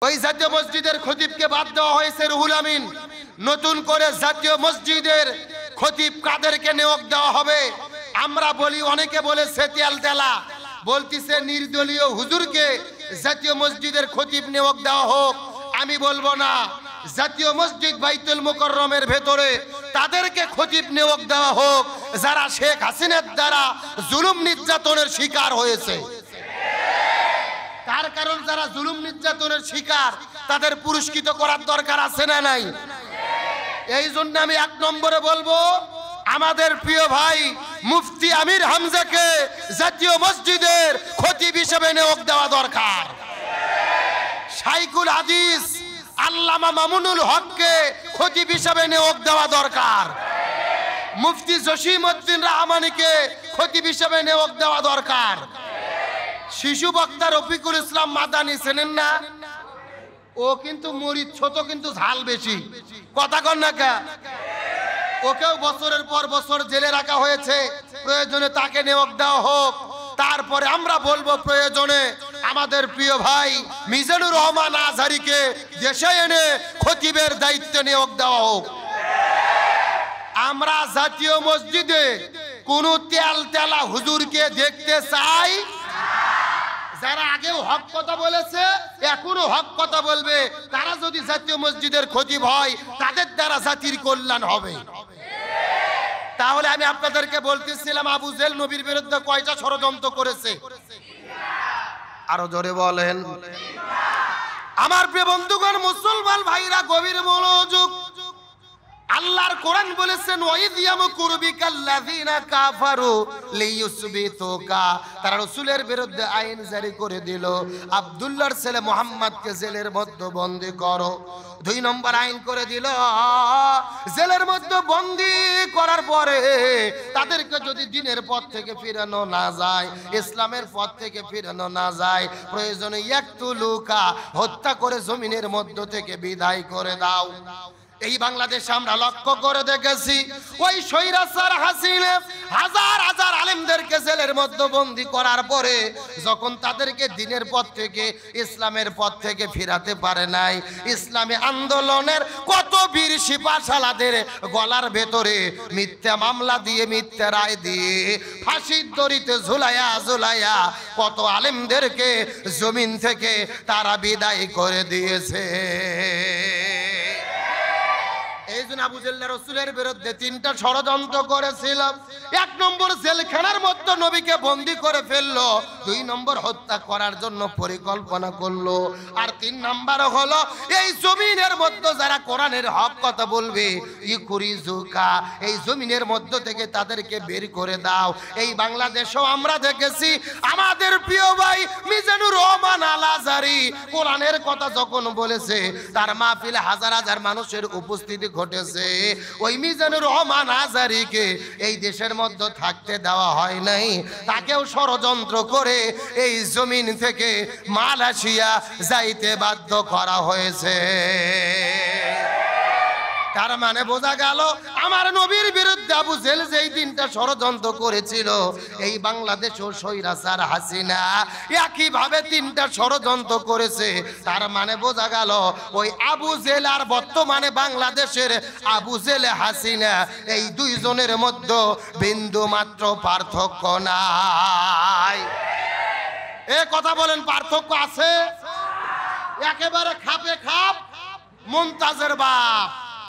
ওই জাতীয় মসজিদের খতিবকে বাদ দেওয়া হয়েছে রুহুল আমিন। নতুন করে জাতীয় মসজিদের খতিব কাদেরকে নিয়োগ দেওয়া হবে? আমরা বলি, অনেকে বলেছে তেলতেলা, বলতিছে নির্দলীয় হুজুরকে জাতীয় মসজিদের খতিব নিয়োগ দেওয়া হোক। আমি বলবো না, জাতীয় মসজিদ বাইতুল মুকাররমের ভেতরে তাদেরকে খতিব নিয়োগ দেওয়া হোক যারা শেখ হাসিনার দ্বারা জুলুম নির্যাতনের শিকার হয়েছে। তার কারণ যারা জুলুম নির্যাতনের শিকার তাদের পুরস্কৃত করার দরকার আছে না নাই? এই জন্য আমি এক নম্বরে বলবো, আমাদের প্রিয় ভাই মুফতি আমির হামজাকে জাতীয় মসজিদের খতিব হিসেবে নিয়োগ দেওয়া দরকার। শাইখুল হাদিস আল্লামা মামুনুল হককে খতিব হিসেবে নিয়োগ দেওয়া দরকার। মুফতি জসিমউদ্দিন রহমানীকে খতিব হিসেবে নিয়োগ দেওয়া দরকার। শিশু বক্তা রফিকুল ইসলাম মাদানী চেনেন না? ও কিন্তু মরিচ ছোট, কিন্তু ঝাল বেশি। কথা কন না কে? ওকেও বছরের পর বছর জেলে রাখা হয়েছে, প্রয়োজনে তাকে নিয়োগ দেওয়া হোক। তারপরে আমরা বলবো, প্রয়োজনে আমাদের প্রিয় ভাই মিজানুর রহমান আজহারীকে দেশে এনে খতিবের দায়িত্ব নিয়োগ দেওয়া হোক। আমরা জাতীয় মসজিদে কোন তেলতেলা হুজুরকে দেখতে চাই। যারা আগেও হক কথা বলেছে, এখনো হক কথা বলবে, তারা যদি জাতীয় মসজিদের খতিব হয়, তাদের দ্বারা জাতির কল্যাণ হবে। তাহলে আমি আপনাদেরকে বলতেছিলাম, আবু জেল নবীর বিরুদ্ধে কয়টা ষড়যন্ত্র করেছে? আরো জোরে বলেন। আমার প্রিয় বন্ধুগণ, মুসলমান ভাইরা, গভীর মনোযোগ। আল্লাহর কোরআন বলেছেন, ওয়াইদ ইয়ামকুরু বিকাল্লাযিনা কাফারু লিইউসবিতুকা। তারা রাসূলের বিরুদ্ধে আইন জারি করে দিল, আব্দুল্লাহর ছেলে মুহাম্মদকে জেলের মধ্যে বন্দী করো। 2 নম্বর আইন করে দিল, জেলের মধ্যে বন্দী করার পরে তাদেরকে যদি দ্বীনের পথ থেকে ফিরানো না যায়, ইসলামের পথ থেকে ফিরানো না যায়, প্রয়োজনে ইয়াকতুলুকা, হত্যা করে জমিনের মধ্য থেকে বিদায় করে দাও। এই বাংলাদেশে আমরা লক্ষ্য করে দেখেছি, ওই স্বৈরাচার হাসিনা হাজার হাজার আলেমদেরকে জেলের মধ্যে বন্দী করার পরে যখন তাদেরকে দ্বীনের পথ থেকে, ইসলামের পথ থেকে ফিরাতে পারে নাই, ইসলামী আন্দোলনের কত বীর সিপাহসালাদের গলার ভেতরে মিথ্যা মামলা দিয়ে, মিথ্যা রায় দিয়ে, ফাঁসির দড়িতে ঝুলাইয়া ঝুলাইয়া কত আলেমদেরকে জমিন থেকে তারা বিদায় করে দিয়েছে। এই জন্য আবু জেল রাসূলের বিরুদ্ধে 3টা ষড়যন্ত্র করেছিল। 1 নম্বর জেলখানার মধ্যে নবীকে বন্দী করে ফেললো, 2 নম্বর হত্যা করার জন্য পরিকল্পনা করলো, আর 3 নম্বর হলো এই জমিনের মধ্যে যারা কোরআনের হক কথা বলবে, ইকুরিজুকা, এই জমিনের মধ্য থেকে তাদেরকে বের করে দাও। এই বাংলাদেশেও আমরা দেখেছি, আমাদের প্রিয় ভাই মিজানুর রহমান আল আজহারী কোরআনের কথা যখন বলেছে, তার মাহফিলে হাজার হাজার মানুষের উপস্থিতি ঘটেছে। ওই মিজানুর রহমান আজহারীকে এই দেশের মধ্যে থাকতে দেওয়া হয় নাই, তাকেও ষড়যন্ত্র করে এই জমিন থেকে মালয়েশিয়া যাইতে বাধ্য করা হয়েছে। তার মানে বোঝা গেল, আমার নবীর বিরুদ্ধে আবু জেল যেই 3টা ষড়যন্ত্র করেছিল, এই বাংলাদেশও স্বৈরাচার হাসিনা একই ভাবে 3টা ষড়যন্ত্র করেছে। তার মানে বোঝা গেল, ওই আবু জেল আর বর্তমানে বাংলাদেশের আবু জেল হাসিনা, এই 2 জনের মধ্যে বিন্দু মাত্র পার্থক্য নাই। এ কথা বলেন, পার্থক্য আছে? একেবারে খাপে খাপ মুমতাজের বাপ।